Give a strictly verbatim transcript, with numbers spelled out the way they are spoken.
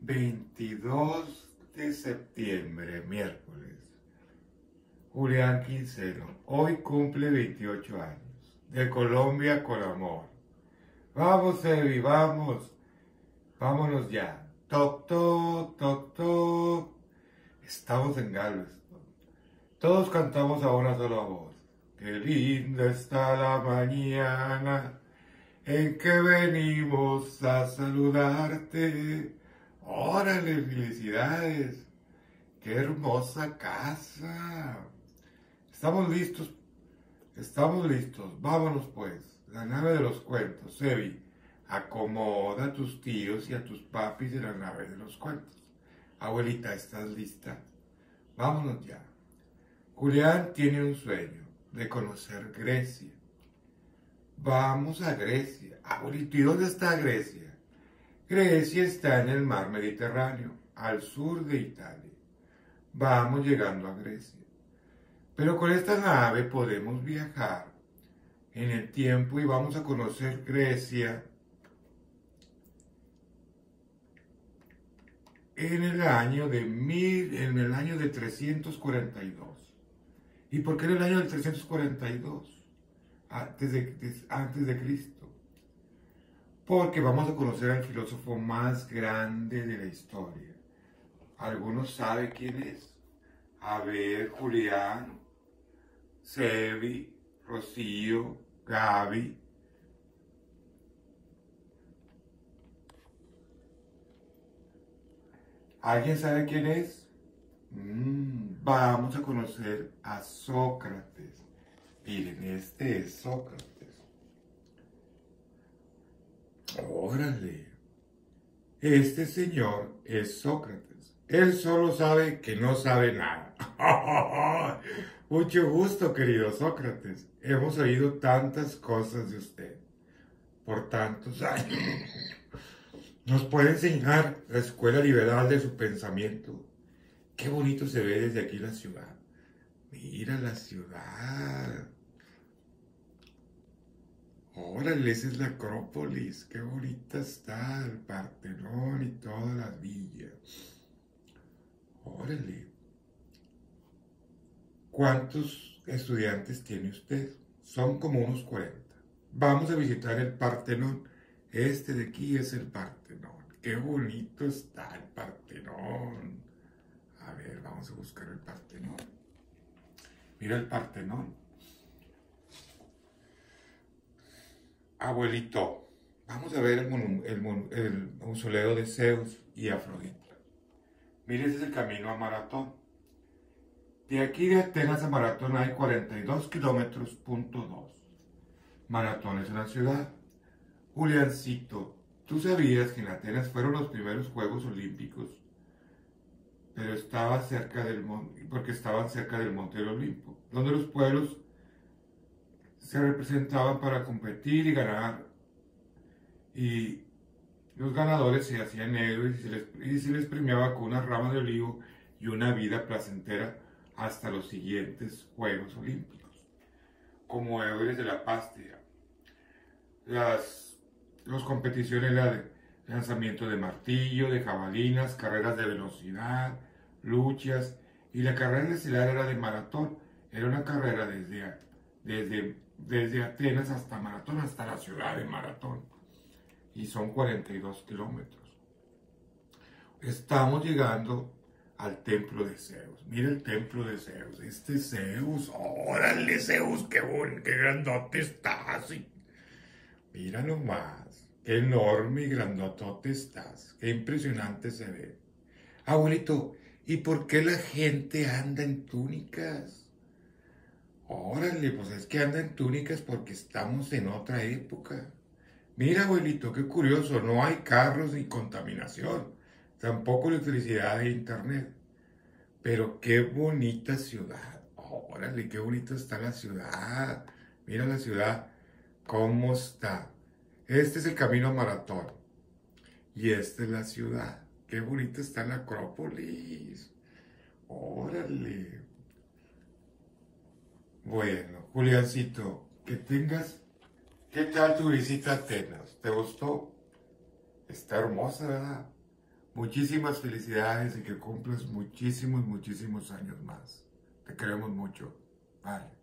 veintidós de septiembre, miércoles. Julián Quincero, hoy cumple veintiocho años. De Colombia con amor. Vamos, Evi, vamos. Vámonos ya. Toc, toc, toc, toc. Estamos en Galveston. Todos cantamos a una sola voz. Qué linda está la mañana en que venimos a saludarte. Órale, felicidades. Qué hermosa casa. Estamos listos. Estamos listos. Vámonos pues. La nave de los cuentos. Evi, acomoda a tus tíos y a tus papis en la nave de los cuentos. Abuelita, ¿estás lista? Vámonos ya. Julián tiene un sueño de conocer Grecia. Vamos a Grecia. Abuelito, ¿y dónde está Grecia? Grecia está en el mar Mediterráneo, al sur de Italia. Vamos llegando a Grecia. Pero con esta nave podemos viajar en el tiempo y vamos a conocer Grecia en el año de mil, en el año de trescientos cuarenta y dos. ¿Y por qué en el año de trescientos cuarenta y dos? Antes de, de, antes de Cristo. Porque vamos a conocer al filósofo más grande de la historia. ¿Algunos saben quién es? A ver, Julián, Sebi, Rocío, Gaby. ¿Alguien sabe quién es? Mm, vamos a conocer a Sócrates. Miren, este es Sócrates. Órale. Este señor es Sócrates. Él solo sabe que no sabe nada. Mucho gusto, querido Sócrates. Hemos oído tantas cosas de usted por tantos años. Nos puede enseñar la escuela liberal de su pensamiento. Qué bonito se ve desde aquí la ciudad. Mira la ciudad. Órale, esa es la Acrópolis. Qué bonita está el Partenón y todas las villas. Órale. ¿Cuántos estudiantes tiene usted? Son como unos cuarenta. Vamos a visitar el Partenón. Este de aquí es el Partenón. Qué bonito está el Partenón. A ver, vamos a buscar el Partenón. Mira el Partenón. Abuelito, vamos a ver el, el, el mausoleo de Zeus y Afrodita. Mire, ese es el camino a Maratón. De aquí de Atenas a Maratón hay cuarenta y dos kilómetros, punto dos. Maratón es una ciudad. Juliancito, ¿tú sabías que en Atenas fueron los primeros Juegos Olímpicos? Pero estaba cerca del monte, porque estaban cerca del Monte del Olimpo, donde los pueblos se representaban para competir y ganar, y los ganadores se hacían héroes y se les, y se les premiaba con una rama de olivo y una vida placentera hasta los siguientes Juegos Olímpicos, como héroes de la patria. Las, las competiciones eran de lanzamiento de martillo, de jabalinas, carreras de velocidad, luchas, y la carrera estelar era de maratón. Era una carrera desde, desde, desde Atenas hasta Maratón, hasta la ciudad de Maratón, y son cuarenta y dos kilómetros. Estamos llegando al templo de Zeus. Mira el templo de Zeus. Este Zeus, órale Zeus, qué bon, qué grandote estás. Mira nomás, qué enorme y grandotote estás. Qué impresionante se ve. Abuelito, ¿y por qué la gente anda en túnicas? Órale, pues es que anda en túnicas porque estamos en otra época. Mira, abuelito, qué curioso, no hay carros ni contaminación, tampoco electricidad e internet. Pero qué bonita ciudad. Órale, qué bonita está la ciudad. Mira la ciudad, cómo está. Este es el camino a Maratón. Y esta es la ciudad. Qué bonita está la Acrópolis. Órale. Bueno, Juliancito, que tengas... ¿Qué tal tu visita a Atenas? ¿Te gustó? Está hermosa, ¿verdad? Muchísimas felicidades y que cumplas muchísimos, muchísimos años más. Te queremos mucho. Bye.